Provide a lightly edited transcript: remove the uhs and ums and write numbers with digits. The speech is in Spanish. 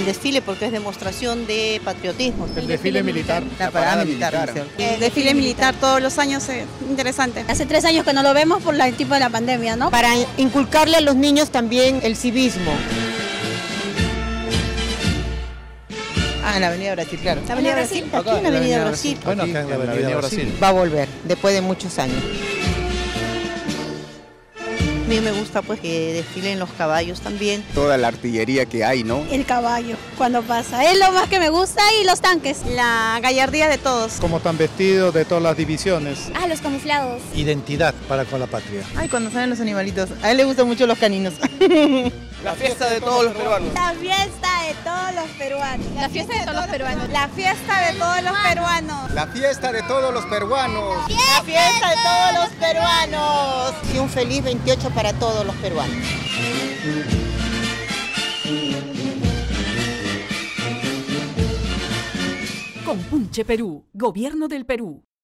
desfile porque es demostración de patriotismo. El desfile militar. La parada militar. El desfile militar todos los años es interesante. Hace 3 años que no lo vemos por el tipo de la pandemia, ¿no? Para inculcarle a los niños también el civismo. En la Avenida Brasil, claro. ¿La Avenida Brasil? Aquí en la Avenida Brasil. Bueno, acá en la Avenida Brasil. Va a volver, después de muchos años. A mí me gusta pues que desfilen los caballos también. Toda la artillería que hay, ¿no? El caballo, cuando pasa. Es lo más que me gusta y los tanques. La gallardía de todos. Cómo están vestidos de todas las divisiones. Ah, los camuflados. Identidad para con la patria. Ay, cuando salen los animalitos. A él le gustan mucho los caninos. La fiesta de todos los peruanos. La fiesta de todos los peruanos. La fiesta de todos los peruanos. La fiesta de todos los peruanos. La fiesta de todos los peruanos. La fiesta de todos los peruanos. Y un feliz 28 para todos los peruanos. Compunche Perú, Gobierno del Perú.